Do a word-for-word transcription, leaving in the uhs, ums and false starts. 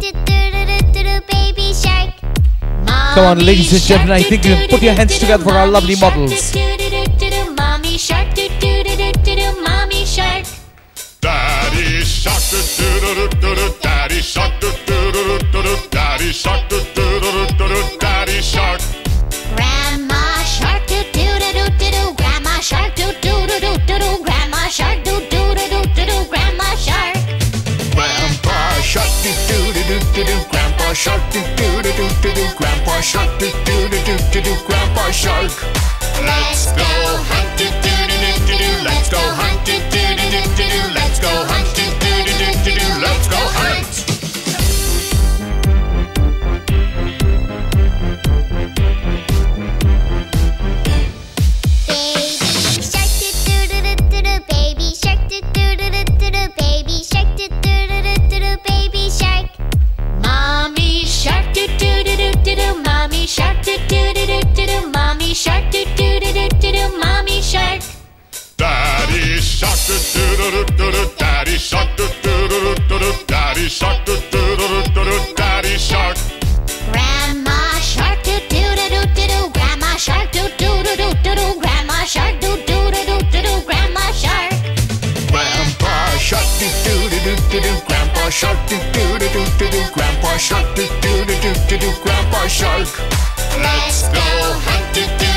baby shark. Come on, ladies and gentlemen, I think you can put your hands together for our lovely models. Mommy shark, do do do do do do, mommy shark. Daddy shark, do do do do do, daddy shark, do do do do do, daddy shark, do do do do do, daddy shark. Grandma shark, do do do do do do, grandma shark, do do do do do do, grandma shark, do do do do do do, grandma shark. Grandpa shark, do do do do do do, grandpa shark, do do do do do do, grandpa shark, do do do do do do, grandpa shark. Let's go hunt, do do do do do do, let's go hunt, do do do do do do, let's go hunt, do do do do do do, let's go hunt. Baby shark, do do do do do do, baby shark, do do do do do do, baby shark. Mommy shark, do do do do do do, mommy shark, do do do do do do, mommy shark, do do do do do do, mommy shark. Daddy shark, do do do do do do, daddy shark, do do do do do do, daddy shark, do do do do do do, daddy shark. Grandma shark, do do do do do do, grandma shark, do do do do do do, grandma shark, do do do do do do, grandma shark. Grandpa shark, do do do do do do, grandpa shark, do do do do do do, grandpa shark, do do do do do do, grandpa shark. Let's go hunt, do do